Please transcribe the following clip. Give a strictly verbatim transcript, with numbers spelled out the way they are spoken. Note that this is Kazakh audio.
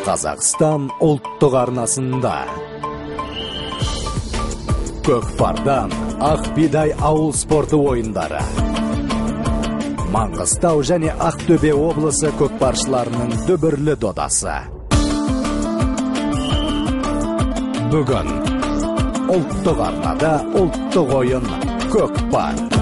Қазақстан ұлттық арнасында. Көкпардан Ақбидай ауыл спорты ойындары. Маңғыстау және Ақтөбе облысы көкпаршыларының дүбірлі додасы. Бүгін ұлттық арнада ұлттық ойын көкпар.